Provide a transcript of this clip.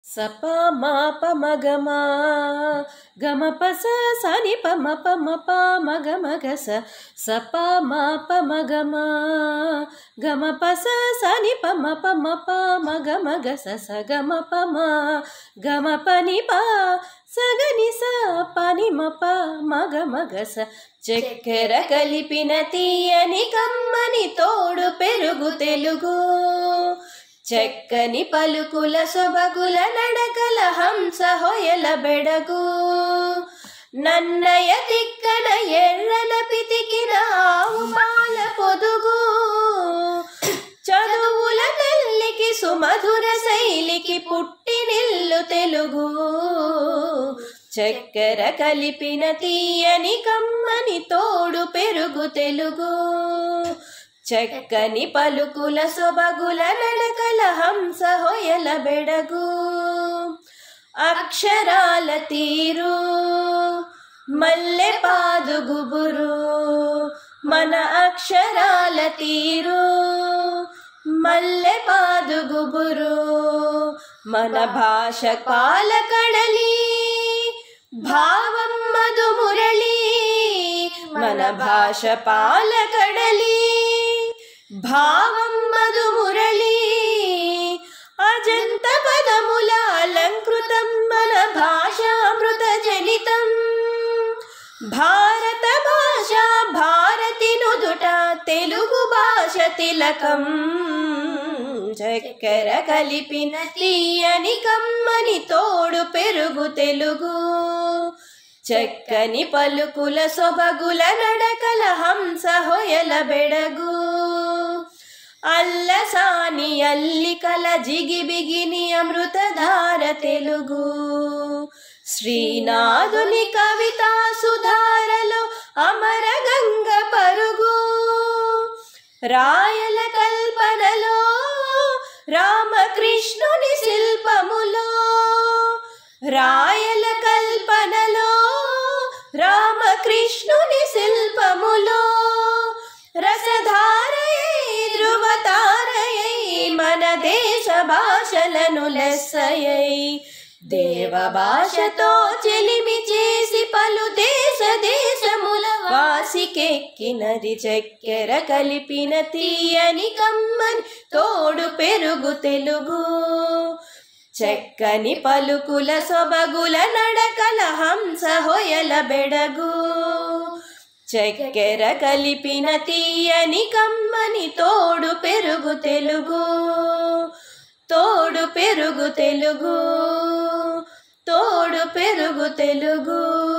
Supper మా పమగమా గమ పస సని పమ పమ ప మగ మగ సపా మా పమగమా గమ పస సని పమ పమ ప మగ మగ స గమ పమ గమ పని ప సగని స పని మ ప మగ మగ స చక్కెర కలిపిన తీయని కమ్మని తోడు పెరుగు తెలుగు చక్కని పలుకుల సొబగుల నడకల హంస హొయల బెడగు నన్నయ తిక్కన ఎర్రన పితికిన ఆవు పాల పొదుగు చదువుల తల్లికి సుమధుర శైలికి పుట్టినిల్లు తెలుగు చక్కెర కలిపిన తీయని కమ్మని తోడు పెరుగు తెలుగు చక్కని పలుకుల సొబగుల నడకల హంస హొయల బెడగు అక్షరాల తీరు మల్లె పాదు గుబురు మన అక్షరాల తీరు మల్లె పాదు గుబురు మన భాష పాలకడలి భావం మధు మురళి మన భాష పాలకడలి భావం మధు మురళి అజంత పదముల అలంకృతం మన భాషామృత జనితం భారత భాష భారతి నుదుట తెలుగు భాష తిలకం చక్కెర కలిపిన తీయని కమ్మని తోడు పెరుగు తెలుగు చక్కని పలుకుల సొబగుల నడకల హంస హొయల బెడగు అల్లసాని అల్లికల జిగిబిగిని అమృతధార తెలుగు శ్రీనాథుని కవితా సుధారలో అమర గంగ పరుగు రాయల కల్పనలో రామకృష్ణుని శిల్పములో రాయల కల్పనలో రామకృష్ణుని శిల్పములో రసధారయై ధ్రువతారయై మన దేశ భాషలను లెస్సయై దేవ భాషతో చెలిమి చేసి పలు దేశ దేశముల వాసికెక్కినది చక్కెర కలిపిన తీయని కమ్మని తోడు పెరుగు తెలుగు చక్కని పలుకుల సొబగుల నడకల హంస హొయల బెడగు చక్కెర కలిపిన తీయని కమ్మని తోడు పెరుగు తెలుగు తోడు పెరుగు తెలుగు తోడు పెరుగు తెలుగు.